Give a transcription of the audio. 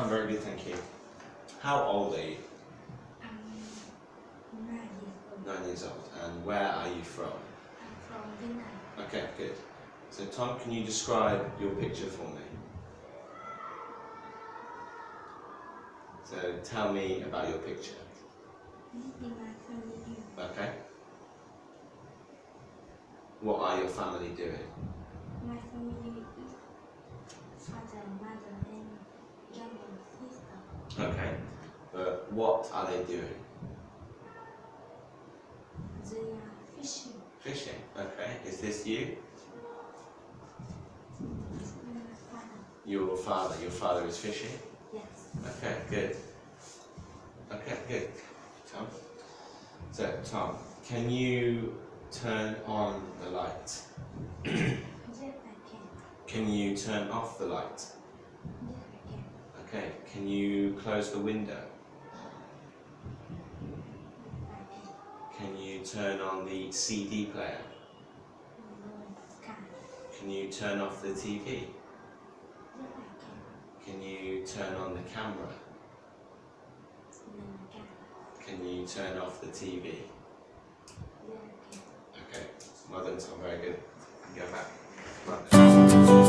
I'm very good, thank you. How old are you? 9 years old. 9 years old. And where are you from? I'm from Vietnam. Okay, good. So Tom, can you describe your picture for me? So tell me about your picture. This is my family. Okay. What are your family doing? My family is father, mother, and younger sister. Okay. But what are they doing? They are fishing. Fishing. Okay. Is this you? My father. Your father. Your father is fishing? Yes. Okay, good. Okay, good. Tom? So, Tom, can you turn on the light? Yes, I can. Can you turn off the light? Yes, I can. Okay, can you close the window? I can. Can you turn on the CD player? No, I can't. Can you turn off the TV? Yes, I can. Can you turn on the camera? No, I can't. Can you turn off the TV? Yes, I can. Okay, well done, Tom, very good. Go back. Right.